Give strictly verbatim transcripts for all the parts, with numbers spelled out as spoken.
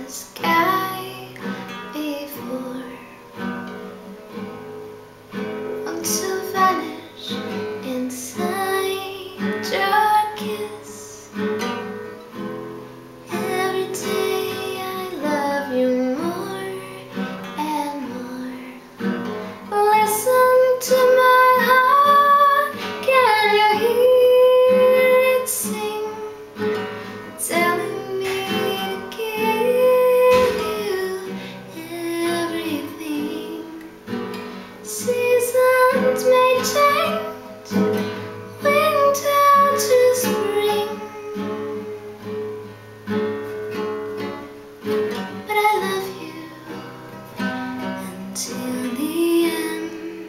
the sky before, want to vanish inside your kiss. Every day I love you more and more. Listen to my heart, can you hear it sing? Telling me to give you everything. Seasons may change, winter to spring, but I love you until the end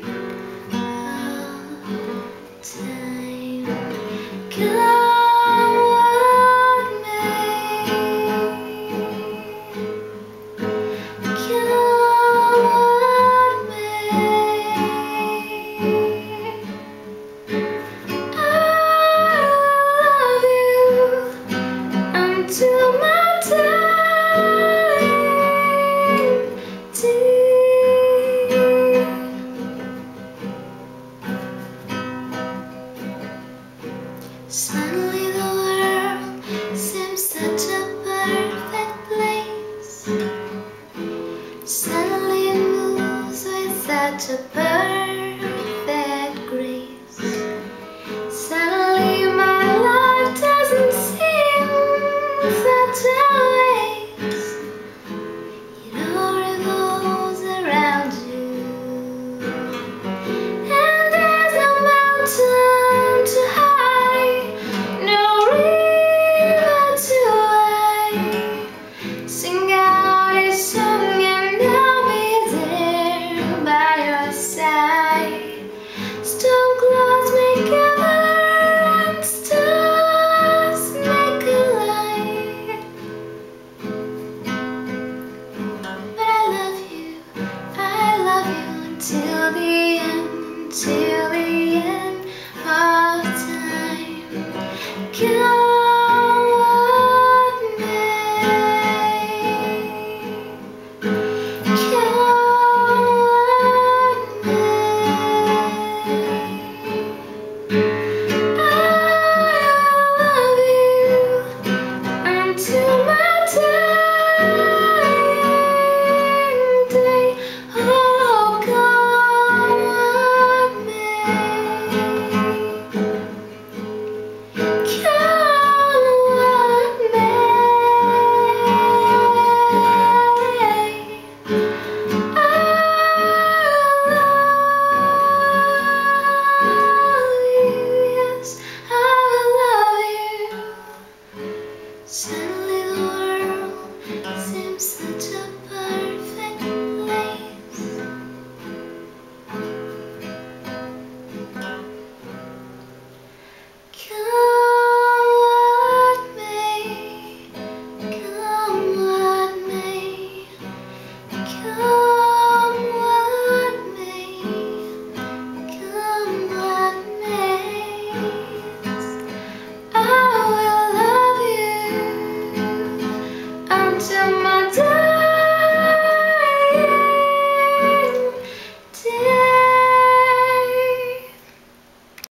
of time. Come what may, come what may, I love you until my time deep. Suddenly the world seems such a perfect place. Suddenly it moves with such a perfect